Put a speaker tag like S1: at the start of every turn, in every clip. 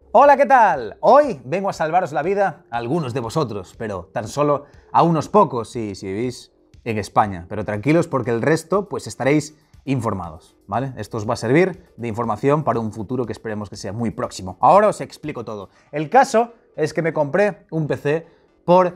S1: Hola, ¿qué tal? Hoy vengo a salvaros la vida a algunos de vosotros, pero tan solo a unos pocos si vivís en España. Pero tranquilos porque el resto pues estaréis informados, ¿vale? Esto os va a servir de información para un futuro que esperemos que sea muy próximo. Ahora os explico todo. El caso es que me compré un PC por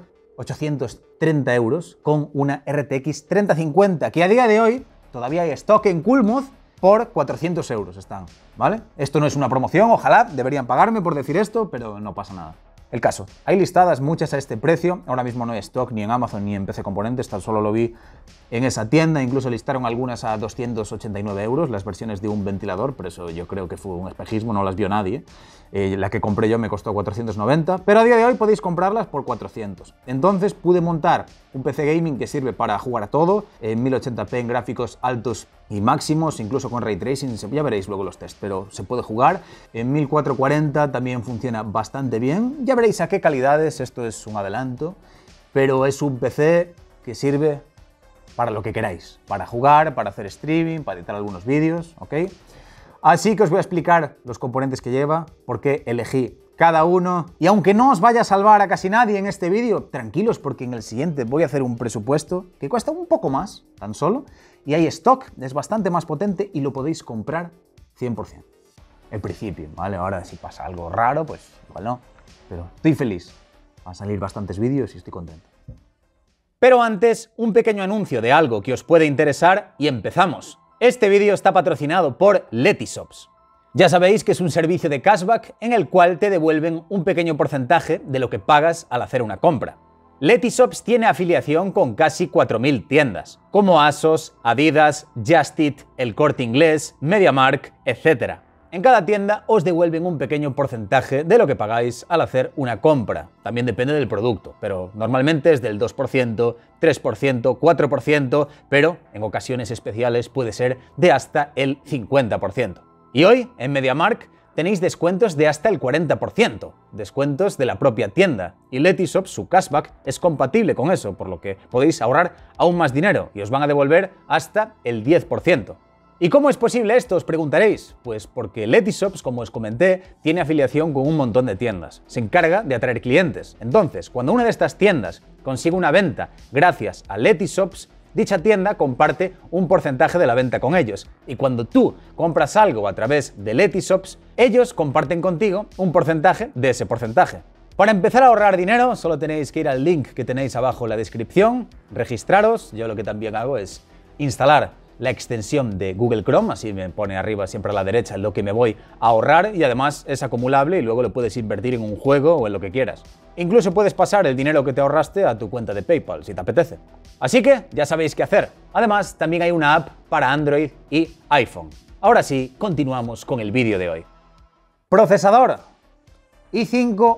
S1: 830 euros con una RTX 3050, que a día de hoy todavía hay stock en Coolmouth. Por 400 euros están, ¿vale? Esto no es una promoción, ojalá deberían pagarme por decir esto, pero no pasa nada. El caso, hay listadas muchas a este precio, ahora mismo no hay stock ni en Amazon ni en PC Componentes, tan solo lo vi en esa tienda, incluso listaron algunas a 289 euros, las versiones de un ventilador, pero eso yo creo que fue un espejismo, no las vio nadie. La que compré yo me costó 490, pero a día de hoy podéis comprarlas por 400. Entonces pude montar un PC gaming que sirve para jugar a todo, en 1080p en gráficos altos y máximos, incluso con Ray Tracing, ya veréis luego los tests, pero se puede jugar. En 1440 también funciona bastante bien, ya veréis a qué calidades, esto es un adelanto, pero es un PC que sirve para lo que queráis, para jugar, para hacer streaming, para editar algunos vídeos, ¿ok? Así que os voy a explicar los componentes que lleva, por qué elegí cada uno, y aunque no os vaya a salvar a casi nadie en este vídeo, tranquilos porque en el siguiente voy a hacer un presupuesto que cuesta un poco más, tan solo, y hay stock, es bastante más potente y lo podéis comprar 100%. En principio, ¿vale? Ahora si pasa algo raro, pues igual no, pero estoy feliz. Van a salir bastantes vídeos y estoy contento. Pero antes, un pequeño anuncio de algo que os puede interesar y empezamos. Este vídeo está patrocinado por Letyshops. Ya sabéis que es un servicio de cashback en el cual te devuelven un pequeño porcentaje de lo que pagas al hacer una compra. Letyshops tiene afiliación con casi 4.000 tiendas, como ASOS, Adidas, Just Eat, El Corte Inglés, MediaMarkt, etc. En cada tienda os devuelven un pequeño porcentaje de lo que pagáis al hacer una compra. También depende del producto, pero normalmente es del 2%, 3%, 4%, pero en ocasiones especiales puede ser de hasta el 50%. Y hoy, en MediaMarkt, tenéis descuentos de hasta el 40%, descuentos de la propia tienda. Y Letyshops, su cashback, es compatible con eso, por lo que podéis ahorrar aún más dinero y os van a devolver hasta el 10%. ¿Y cómo es posible esto? Os preguntaréis. Pues porque Letyshops, como os comenté, tiene afiliación con un montón de tiendas. Se encarga de atraer clientes. Entonces, cuando una de estas tiendas consigue una venta gracias a Letyshops, dicha tienda comparte un porcentaje de la venta con ellos. Y cuando tú compras algo a través de Letyshops, ellos comparten contigo un porcentaje de ese porcentaje. Para empezar a ahorrar dinero, solo tenéis que ir al link que tenéis abajo en la descripción, registraros. Yo lo que también hago es instalar la extensión de Google Chrome, así me pone arriba siempre a la derecha lo que me voy a ahorrar y además es acumulable y luego lo puedes invertir en un juego o en lo que quieras. Incluso puedes pasar el dinero que te ahorraste a tu cuenta de PayPal si te apetece. Así que ya sabéis qué hacer. Además, también hay una app para Android y iPhone. Ahora sí, continuamos con el vídeo de hoy. Procesador i5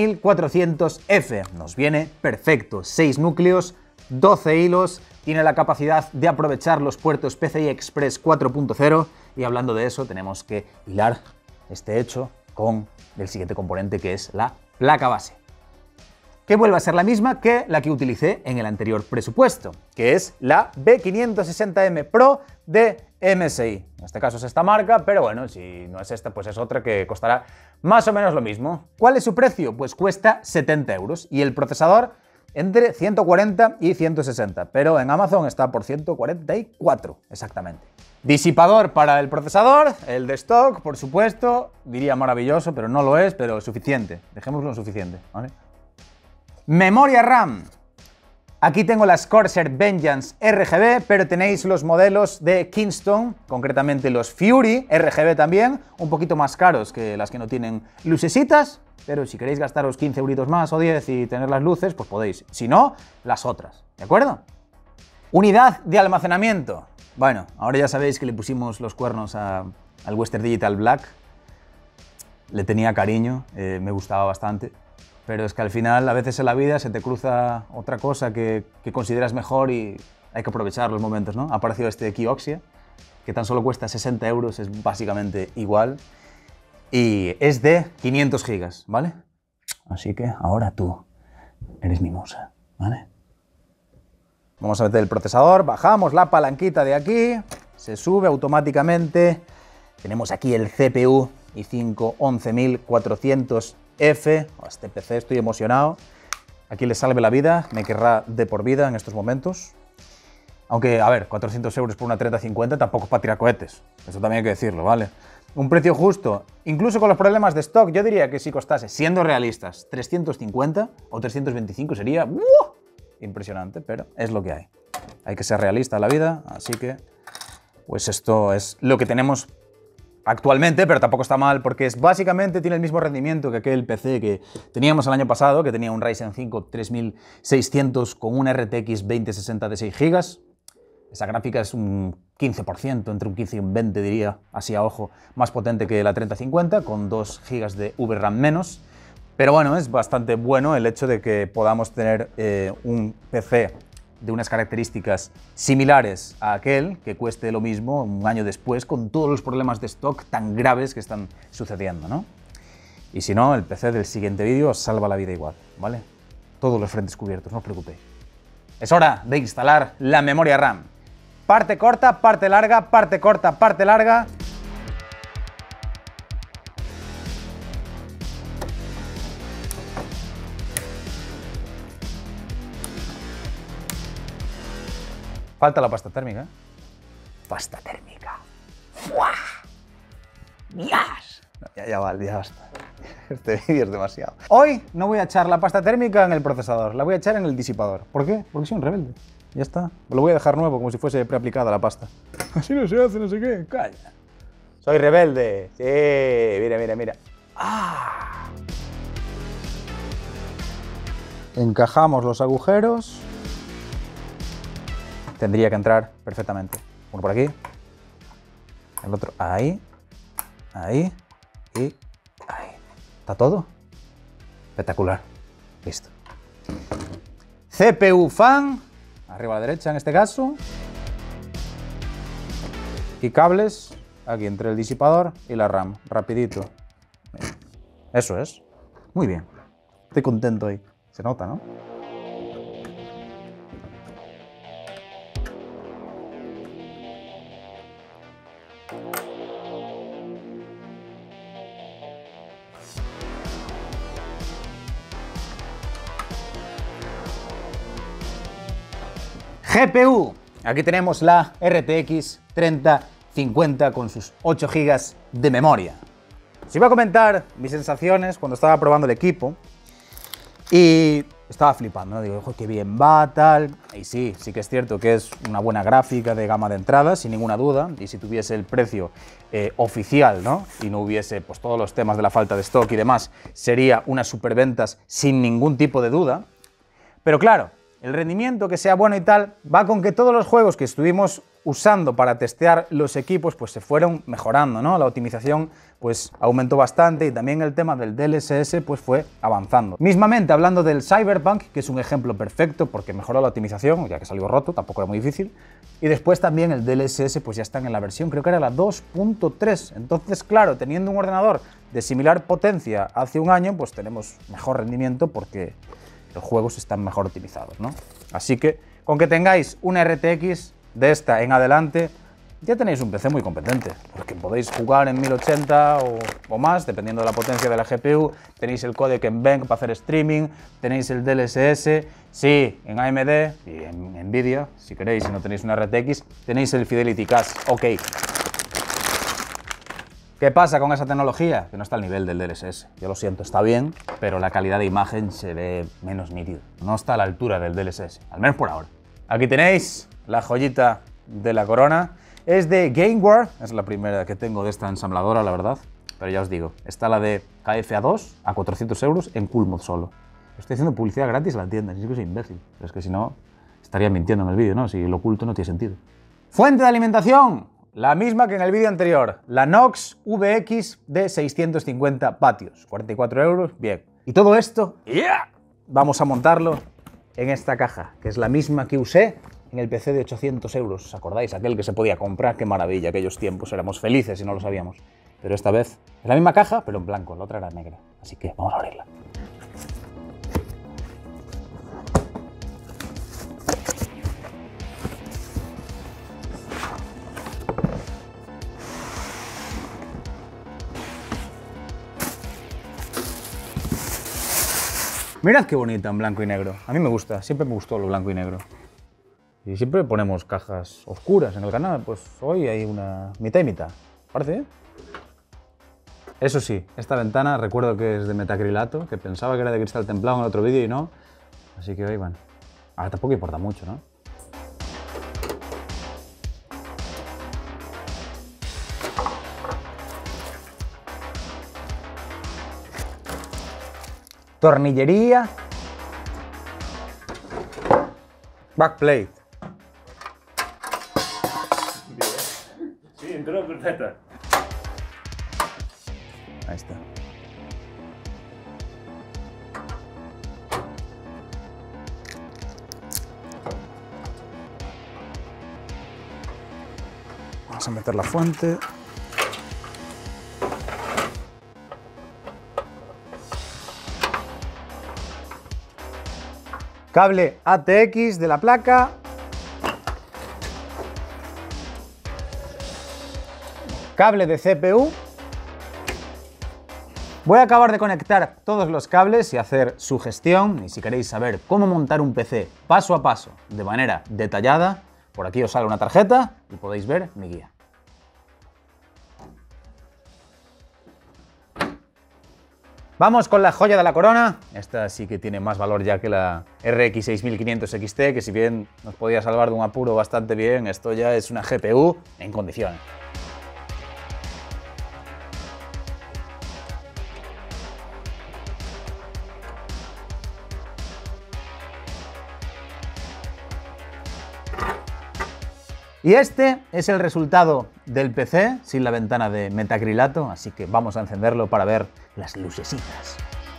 S1: 11400F. Nos viene perfecto. 6 núcleos, 12 hilos. Tiene la capacidad de aprovechar los puertos PCI Express 4.0 y hablando de eso tenemos que hilar este hecho con el siguiente componente que es la placa base, que vuelve a ser la misma que la que utilicé en el anterior presupuesto, que es la B560M Pro de MSI. En este caso es esta marca, pero bueno, si no es esta, pues es otra que costará más o menos lo mismo. ¿Cuál es su precio? Pues cuesta 70 euros y el procesador entre 140 y 160, pero en Amazon está por 144 exactamente. Disipador para el procesador, el de stock, por supuesto, diría maravilloso, pero no lo es, pero suficiente, dejémoslo en suficiente, ¿vale? Memoria RAM. Aquí tengo las Corsair Vengeance RGB, pero tenéis los modelos de Kingston, concretamente los Fury RGB también, un poquito más caros que las que no tienen lucecitas, pero si queréis gastaros 15 euritos más o 10 y tener las luces, pues podéis. Si no, las otras, ¿de acuerdo? Unidad de almacenamiento. Bueno, ahora ya sabéis que le pusimos los cuernos al Western Digital Black. Le tenía cariño, me gustaba bastante. Pero es que al final, a veces en la vida se te cruza otra cosa que consideras mejor y hay que aprovechar los momentos, ¿no? Ha aparecido este Kioxia, que tan solo cuesta 60 euros, es básicamente igual. Y es de 500 gigas, ¿vale? Así que ahora tú eres mi musa, ¿vale? Vamos a meter el procesador, bajamos la palanquita de aquí, se sube automáticamente. Tenemos aquí el CPU i5 11400F. Este PC estoy emocionado. Aquí le salve la vida, me querrá de por vida en estos momentos. Aunque, a ver, 400 euros por una 3050 tampoco es para tirar cohetes. Eso también hay que decirlo, ¿vale? Un precio justo, incluso con los problemas de stock, yo diría que si costase, siendo realistas, 350 o 325 sería impresionante, pero es lo que hay. Hay que ser realista en la vida, así que pues esto es lo que tenemos actualmente, pero tampoco está mal porque básicamente tiene el mismo rendimiento que aquel PC que teníamos el año pasado, que tenía un Ryzen 5 3600 con un RTX 2060 de 6 GB. Esa gráfica es un 15%, entre un 15 y un 20 diría, así a ojo, más potente que la 3050, con 2 GB de VRAM menos. Pero bueno, es bastante bueno el hecho de que podamos tener un PC de unas características similares a aquel, que cueste lo mismo un año después, con todos los problemas de stock tan graves que están sucediendo, ¿no? Y si no, el PC del siguiente vídeo os salva la vida igual, ¿vale? Todos los frentes cubiertos, no os preocupéis. Es hora de instalar la memoria RAM. Parte corta, parte larga, parte corta, parte larga. Falta la pasta térmica, ¿eh? Pasta térmica. ¡Fua! ¡Dios! Ya vale, ya basta. Este vídeo es demasiado. Hoy no voy a echar la pasta térmica en el procesador, la voy a echar en el disipador. ¿Por qué? Porque soy un rebelde. Ya está. Lo voy a dejar nuevo, como si fuese preaplicada la pasta. Así no se hace, no sé qué. Calla. Soy rebelde. Sí, mira, mira, mira. ¡Ah! Encajamos los agujeros. Tendría que entrar perfectamente. Uno por aquí, el otro ahí, ahí y ahí. ¿Está todo? Espectacular. Listo. CPU fan, arriba a la derecha en este caso. Y cables aquí entre el disipador y la RAM. Rapidito. Eso es. Muy bien. Estoy contento ahí. Se nota, ¿no? GPU. Aquí tenemos la RTX 3050 con sus 8 GB de memoria. Os iba a comentar mis sensaciones cuando estaba probando el equipo y estaba flipando, ¿no? Digo, ojo, qué bien va, tal. Y sí que es cierto que es una buena gráfica de gama de entrada, sin ninguna duda. Y si tuviese el precio oficial, ¿no? Y no hubiese pues, todos los temas de la falta de stock y demás, sería unas superventas sin ningún tipo de duda. Pero claro, el rendimiento que sea bueno y tal, va con que todos los juegos que estuvimos usando para testear los equipos pues se fueron mejorando, ¿no? La optimización pues aumentó bastante y también el tema del DLSS pues fue avanzando. Mismamente hablando del Cyberpunk, que es un ejemplo perfecto porque mejoró la optimización, ya que salió roto, tampoco era muy difícil, y después también el DLSS pues ya están en la versión, creo que era la 2.3, entonces claro, teniendo un ordenador de similar potencia hace un año, pues tenemos mejor rendimiento porque los juegos están mejor optimizados, ¿no? Así que con que tengáis una RTX de esta en adelante, ya tenéis un PC muy competente, porque podéis jugar en 1080 o más, dependiendo de la potencia de la GPU, tenéis el códec en Venc para hacer streaming, tenéis el DLSS, sí, en AMD y en Nvidia, si queréis, si no tenéis una RTX, tenéis el Fidelity Cache, ok. ¿Qué pasa con esa tecnología? Que no está al nivel del DLSS. Yo lo siento, está bien, pero la calidad de imagen se ve menos nítida. No está a la altura del DLSS, al menos por ahora. Aquí tenéis la joyita de la corona. Es de Gameware, es la primera que tengo de esta ensambladora, la verdad. Pero ya os digo, está la de KFA2 a 400 euros en Cool Mod solo. Estoy haciendo publicidad gratis en la tienda, es que soy imbécil. Pero es que si no, estaría mintiendo en el vídeo, ¿no? Si lo oculto no tiene sentido. Fuente de alimentación. La misma que en el vídeo anterior, la Knox VX de 650 vatios, 44 euros, bien. Y todo esto, vamos a montarlo en esta caja, que es la misma que usé en el PC de 800 euros. ¿Os acordáis? Aquel que se podía comprar, qué maravilla, aquellos tiempos, éramos felices y no lo sabíamos. Pero esta vez es la misma caja, pero en blanco, la otra era negra. Así que vamos a abrirla. Mirad qué bonita en blanco y negro. A mí me gusta, siempre me gustó lo blanco y negro. Y siempre ponemos cajas oscuras en el canal, pues hoy hay una mitad y mitad. ¿Parece? Eso sí, esta ventana recuerdo que es de metacrilato, que pensaba que era de cristal templado en el otro vídeo y no. Así que hoy van. Ahora tampoco importa mucho, ¿no? Tornillería. Backplate.
S2: Sí, entró perfecta.
S1: Ahí está. Vamos a meter la fuente. Cable ATX de la placa. Cable de CPU. Voy a acabar de conectar todos los cables y hacer su gestión. Y si queréis saber cómo montar un PC paso a paso, de manera detallada, por aquí os sale una tarjeta y podéis ver mi guía. Vamos con la joya de la corona. Esta sí que tiene más valor ya que la RX 6500 XT, que si bien nos podía salvar de un apuro bastante bien, esto ya es una GPU en condiciones. Y este es el resultado del PC sin la ventana de metacrilato, así que vamos a encenderlo para ver las lucecitas.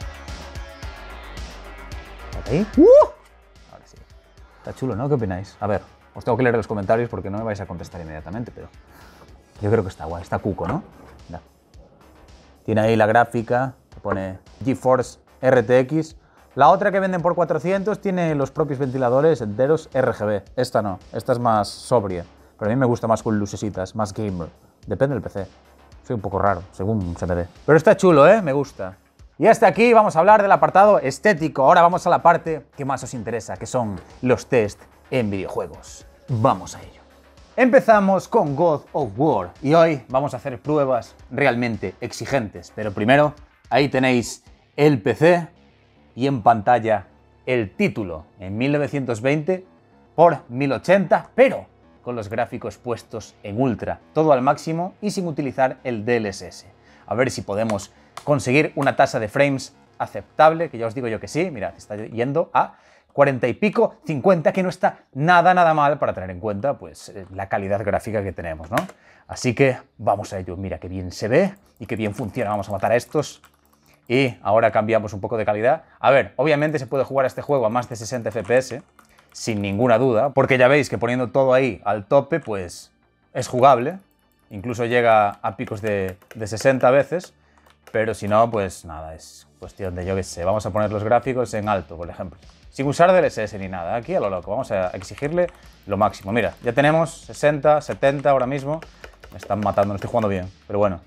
S1: ¿Ahí? Ahora sí. Está chulo, ¿no? ¿Qué opináis? A ver, os tengo que leer los comentarios porque no me vais a contestar inmediatamente, pero yo creo que está guay, está cuco, ¿no? Mira. Tiene ahí la gráfica que pone GeForce RTX. La otra que venden por 400 tiene los propios ventiladores enteros RGB. Esta no, esta es más sobria. Pero a mí me gusta más con lucecitas, más gamer. Depende del PC. Soy un poco raro, según se me dé. Pero está chulo, ¿eh? Me gusta. Y hasta aquí vamos a hablar del apartado estético. Ahora vamos a la parte que más os interesa, que son los test en videojuegos. Vamos a ello. Empezamos con God of War. Y hoy vamos a hacer pruebas realmente exigentes. Pero primero, ahí tenéis el PC y en pantalla el título en 1920 por 1080, pero con los gráficos puestos en ultra, todo al máximo y sin utilizar el DLSS. A ver si podemos conseguir una tasa de frames aceptable, que ya os digo yo que sí. Mirad, está yendo a 40 y pico, 50, que no está nada mal para tener en cuenta pues la calidad gráfica que tenemos, ¿no? Así que vamos a ello. Mira qué bien se ve y qué bien funciona. Vamos a matar a estos. Y ahora cambiamos un poco de calidad. A ver, obviamente se puede jugar a este juego a más de 60 FPS, sin ninguna duda, porque ya veis que poniendo todo ahí al tope, pues es jugable. Incluso llega a picos de 60 veces, pero si no, pues nada, es cuestión de, yo qué sé, vamos a poner los gráficos en alto, por ejemplo. Sin usar DLSS ni nada, aquí a lo loco, vamos a exigirle lo máximo. Mira, ya tenemos 60, 70 ahora mismo, me están matando, no estoy jugando bien, pero bueno.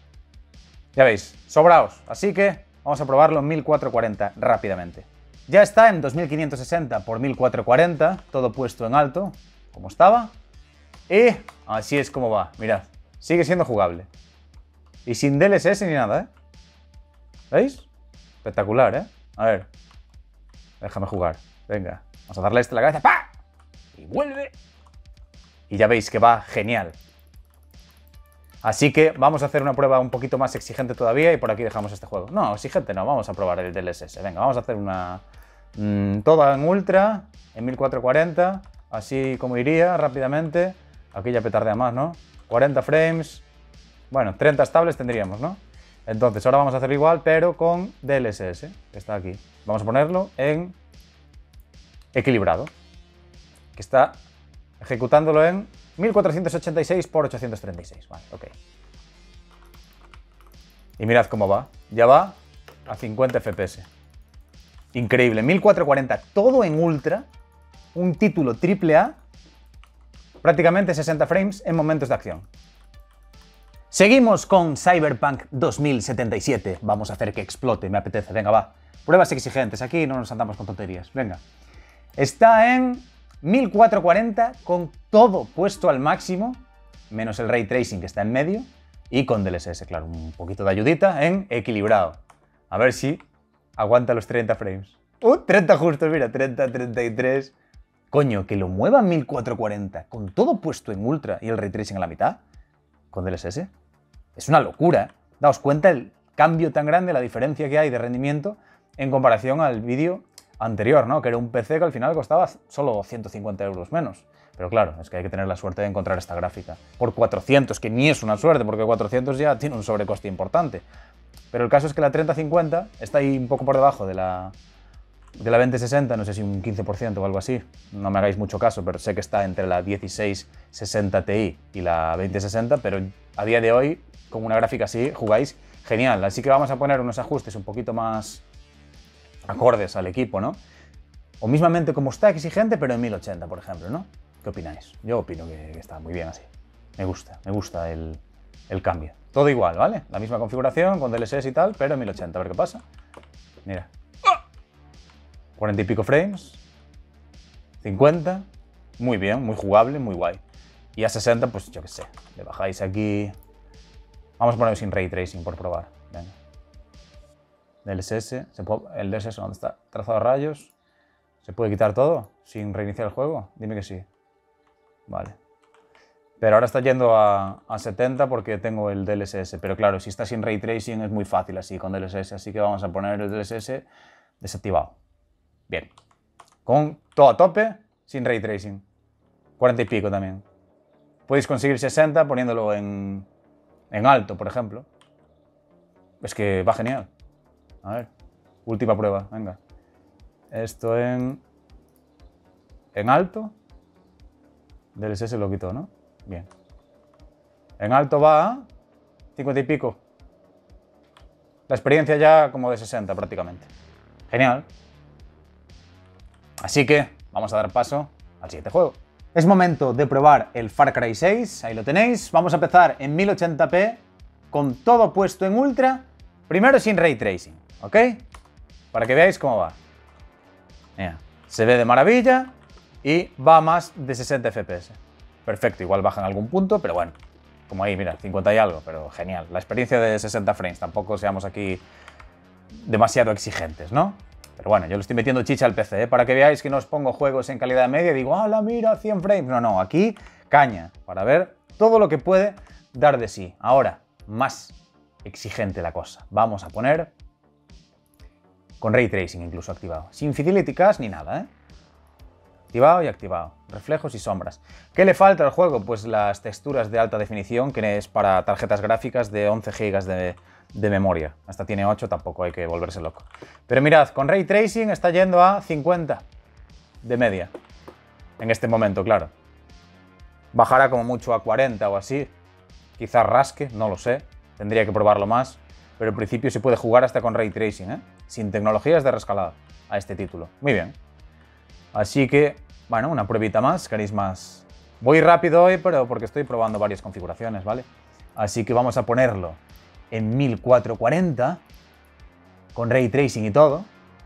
S1: Ya veis, sobraos, así que vamos a probarlo en 1440 rápidamente. Ya está en 2560 por 1440, todo puesto en alto, como estaba. Y así es como va, mirad, sigue siendo jugable. Y sin DLSS ni nada, ¿eh? ¿Veis? Espectacular, ¿eh? A ver, déjame jugar, venga, vamos a darle este en la cabeza, ¡pa! Y vuelve. Y ya veis que va genial. Así que vamos a hacer una prueba un poquito más exigente todavía y por aquí dejamos este juego. No, exigente no, vamos a probar el DLSS. Venga, vamos a hacer una... toda en ultra, en 1440, así como iría rápidamente. Aquí ya petardea más, ¿no? 40 frames, bueno, 30 estables tendríamos, ¿no? Entonces ahora vamos a hacer igual, pero con DLSS, que está aquí. Vamos a ponerlo en equilibrado, que está ejecutándolo en 1486 por 836, vale, ok. Y mirad cómo va, ya va a 50 FPS. Increíble, 1440, todo en ultra, un título AAA, prácticamente 60 frames en momentos de acción. Seguimos con Cyberpunk 2077. Vamos a hacer que explote, me apetece. Venga, va. Pruebas exigentes. Aquí no nos andamos con tonterías. Venga. Está en 1440 con todo puesto al máximo, menos el Ray Tracing que está en medio, y con DLSS, claro, un poquito de ayudita en equilibrado. A ver si aguanta los 30 frames. 30 justos, mira, 30, 33. Coño, que lo mueva en 1440 con todo puesto en ultra y el Ray Tracing a la mitad, con DLSS. Es una locura, ¿eh? Daos cuenta el cambio tan grande, la diferencia que hay de rendimiento en comparación al vídeo anterior, ¿no? Que era un PC que al final costaba solo 150 euros menos. Pero claro, es que hay que tener la suerte de encontrar esta gráfica. Por 400, que ni es una suerte, porque 400 ya tiene un sobrecoste importante. Pero el caso es que la 3050 está ahí un poco por debajo de la 2060, no sé si un 15% o algo así. No me hagáis mucho caso, pero sé que está entre la 1660 Ti y la 2060, pero a día de hoy, con una gráfica así, jugáis genial. Así que vamos a poner unos ajustes un poquito más acordes al equipo, ¿no? O mismamente como está exigente, pero en 1080, por ejemplo, ¿no? ¿Qué opináis? Yo opino que está muy bien así. Me gusta el cambio. Todo igual, ¿vale? La misma configuración, con DLSS y tal, pero en 1080, a ver qué pasa. Mira. 40 y pico frames. 50. Muy bien, muy jugable, muy guay. Y a 60, pues yo qué sé. Le bajáis aquí. Vamos a ponerlo sin Ray Tracing por probar. Venga. DLSS. El DLSS, ¿dónde está? Trazado a rayos. ¿Se puede quitar todo sin reiniciar el juego? Dime que sí. Vale. Pero ahora está yendo a 70 porque tengo el DLSS. Pero claro, si está sin Ray Tracing es muy fácil así con DLSS. Así que vamos a poner el DLSS desactivado. Bien. Con todo a tope, sin Ray Tracing. 40 y pico también. Podéis conseguir 60 poniéndolo en alto, por ejemplo. Es que va genial. A ver. Última prueba, venga. Esto en alto. DLSS lo quito, ¿no? Bien. En alto va a 50 y pico. La experiencia ya como de 60 prácticamente. Genial. Así que vamos a dar paso al siguiente juego. Es momento de probar el Far Cry 6. Ahí lo tenéis. Vamos a empezar en 1080p con todo puesto en ultra. Primero sin Ray Tracing, ¿ok? Para que veáis cómo va. Mira, se ve de maravilla y va a más de 60 FPS. Perfecto, igual baja en algún punto, pero bueno, como ahí, mira, 50 y algo, pero genial. La experiencia de 60 frames, tampoco seamos aquí demasiado exigentes, ¿no? Pero bueno, yo le estoy metiendo chicha al PC, ¿eh? Para que veáis que no os pongo juegos en calidad media y digo, ¡hala, mira, 100 frames! No, aquí caña, para ver todo lo que puede dar de sí. Ahora, más exigente la cosa. Vamos a poner con Ray Tracing incluso activado. Sin Fidelity Cache ni nada, ¿eh? Activado y activado. Reflejos y sombras. ¿Qué le falta al juego? Pues las texturas de alta definición, que es para tarjetas gráficas de 11 GB de memoria. Hasta tiene 8, tampoco hay que volverse loco. Pero mirad, con Ray Tracing está yendo a 50 de media. En este momento, claro. Bajará como mucho a 40 o así. Quizás rasque, no lo sé. Tendría que probarlo más. Pero en principio se puede jugar hasta con Ray Tracing, ¿eh? Sin tecnologías de rescalado a este título. Muy bien. Así que, bueno, una pruebita más, queréis más. Voy rápido hoy, pero porque estoy probando varias configuraciones, ¿vale? Así que vamos a ponerlo en 1440, con Ray Tracing y todo.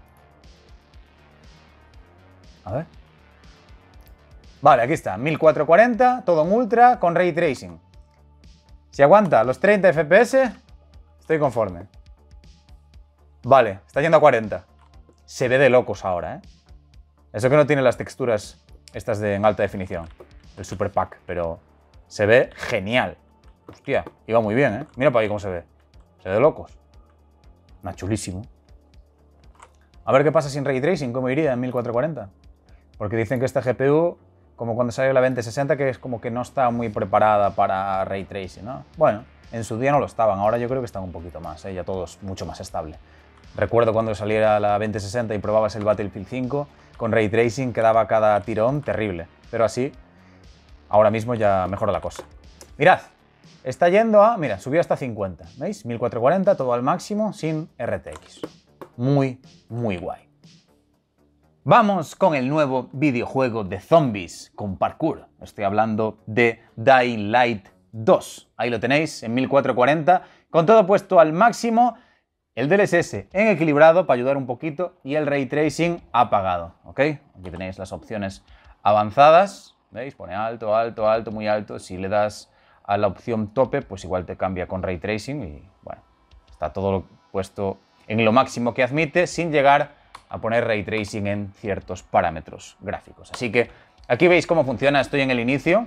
S1: A ver. Vale, aquí está, 1440, todo en ultra, con Ray Tracing. Si aguanta los 30 FPS, estoy conforme. Vale, está yendo a 40. Se ve de locos ahora, ¿eh? Eso que no tiene las texturas estas en alta definición, el Super Pack, pero se ve genial. Hostia, iba muy bien, ¿eh? Mira para ahí cómo se ve. Se ve de locos. Chulísimo. A ver qué pasa sin Ray Tracing, cómo iría en 1440. Porque dicen que esta GPU, como cuando salió la 2060, que es como que no está muy preparada para Ray Tracing, ¿no? Bueno, en su día no lo estaban, ahora yo creo que están un poquito más, ¿eh? Ya todo es mucho más estable. Recuerdo cuando saliera la 2060 y probabas el Battlefield 5, con Ray Tracing quedaba cada tirón terrible. Pero así, ahora mismo ya mejora la cosa. Mirad, está yendo a... Mira, subió hasta 50, ¿veis? 1440, todo al máximo, sin RTX. Muy, muy guay. Vamos con el nuevo videojuego de zombies con parkour. Estoy hablando de Dying Light 2. Ahí lo tenéis, en 1440, con todo puesto al máximo, el DLSS en equilibrado para ayudar un poquito y el Ray Tracing apagado, ¿ok? Aquí tenéis las opciones avanzadas, ¿veis? Pone alto, alto, alto, muy alto. Si le das a la opción tope, pues igual te cambia con Ray Tracing y, bueno, está todo puesto en lo máximo que admite sin llegar a poner Ray Tracing en ciertos parámetros gráficos. Así que aquí veis cómo funciona, estoy en el inicio,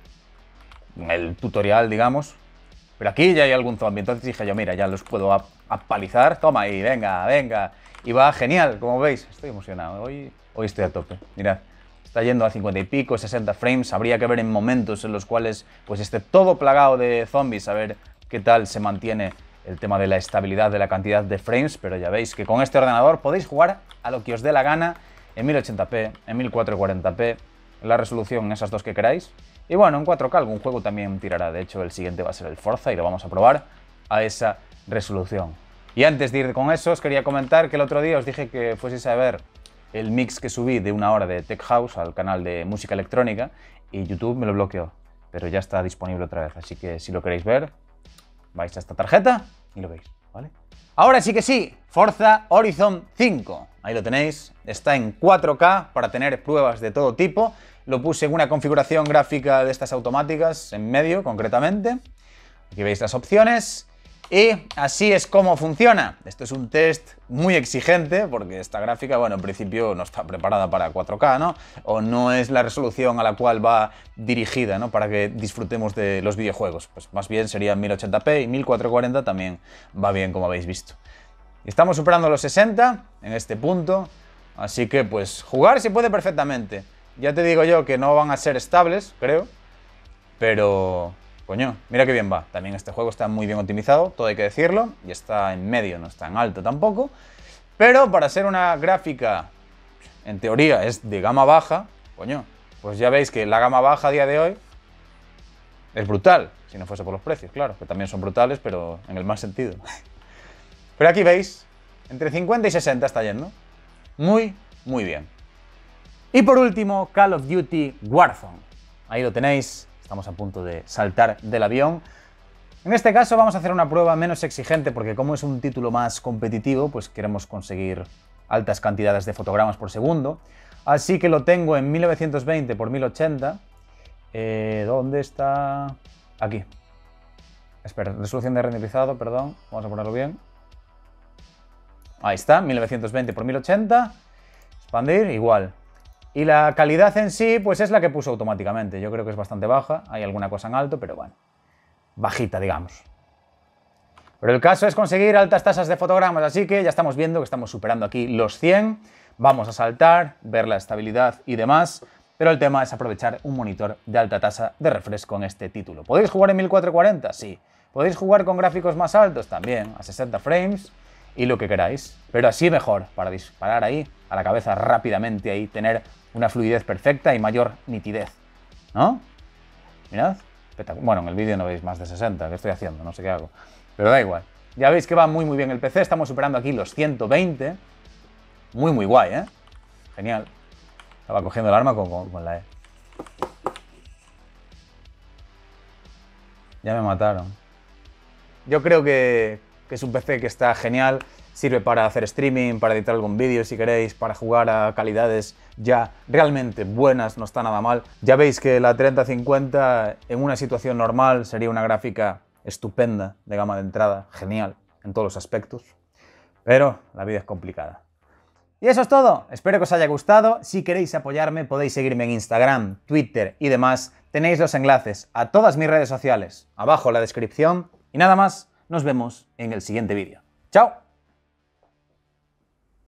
S1: en el tutorial, digamos, pero aquí ya hay algún zombie, entonces dije yo, mira, ya los puedo apalizar, toma ahí, venga, venga, y va genial, como veis, estoy emocionado, hoy estoy a tope, mirad, está yendo a 50 y pico, 60 frames, habría que ver en momentos en los cuales pues esté todo plagado de zombies, a ver qué tal se mantiene el tema de la estabilidad de la cantidad de frames, pero ya veis que con este ordenador podéis jugar a lo que os dé la gana, en 1080p, en 1440p, la resolución, esas dos que queráis. Y bueno, en 4K algún juego también tirará. De hecho, el siguiente va a ser el Forza y lo vamos a probar a esa resolución. Y antes de ir con eso, os quería comentar que el otro día os dije que fueseis a ver el mix que subí de 1 hora de Tech House al canal de música electrónica y YouTube me lo bloqueó. Pero ya está disponible otra vez, así que si lo queréis ver, vais a esta tarjeta y lo veis, ¿vale? Ahora sí que sí, Forza Horizon 5. Ahí lo tenéis, está en 4K para tener pruebas de todo tipo. Lo puse en una configuración gráfica de estas automáticas, en medio concretamente. Aquí veis las opciones. Y así es como funciona. Esto es un test muy exigente porque esta gráfica, bueno, en principio no está preparada para 4K, ¿no? O no es la resolución a la cual va dirigida, ¿no? Para que disfrutemos de los videojuegos. Pues más bien sería 1080p y 1440 también va bien, como habéis visto. Estamos superando los 60 en este punto, así que pues jugar se puede perfectamente. Ya te digo yo que no van a ser estables, creo, pero coño, mira qué bien va. También este juego está muy bien optimizado, todo hay que decirlo, y está en medio, no está en alto tampoco. Pero para ser una gráfica, en teoría es de gama baja, coño, pues ya veis que la gama baja a día de hoy es brutal, si no fuese por los precios, claro, que también son brutales, pero en el mal sentido. Pero aquí veis, entre 50 y 60 está yendo. Muy, muy bien. Y por último, Call of Duty Warzone. Ahí lo tenéis, estamos a punto de saltar del avión. En este caso vamos a hacer una prueba menos exigente porque como es un título más competitivo, pues queremos conseguir altas cantidades de fotogramas por segundo. Así que lo tengo en 1920 x 1080. ¿Dónde está? Aquí. Espera, resolución de renderizado, perdón. Vamos a ponerlo bien. Ahí está, 1920 x 1080. Expandir, igual. Y la calidad en sí, pues es la que puso automáticamente. Yo creo que es bastante baja. Hay alguna cosa en alto, pero bueno. Bajita, digamos. Pero el caso es conseguir altas tasas de fotogramas, así que ya estamos viendo que estamos superando aquí los 100. Vamos a saltar, ver la estabilidad y demás. Pero el tema es aprovechar un monitor de alta tasa de refresco en este título. ¿Podéis jugar en 1440? Sí. ¿Podéis jugar con gráficos más altos? También, a 60 frames y lo que queráis. Pero así mejor, para disparar ahí a la cabeza rápidamente, ahí tener una fluidez perfecta y mayor nitidez, ¿no? Mirad. Bueno, en el vídeo no veis más de 60, ¿qué estoy haciendo? No sé qué hago. Pero da igual. Ya veis que va muy muy bien el PC, estamos superando aquí los 120. Muy muy guay, ¿eh? Genial. Estaba cogiendo el arma con la E. Ya me mataron. Yo creo que es un PC que está genial. Sirve para hacer streaming, para editar algún vídeo si queréis, para jugar a calidades ya realmente buenas, no está nada mal. Ya veis que la 3050 en una situación normal sería una gráfica estupenda de gama de entrada, genial en todos los aspectos, pero la vida es complicada. Y eso es todo, espero que os haya gustado. Si queréis apoyarme podéis seguirme en Instagram, Twitter y demás. Tenéis los enlaces a todas mis redes sociales abajo en la descripción y nada más, nos vemos en el siguiente vídeo. ¡Chao!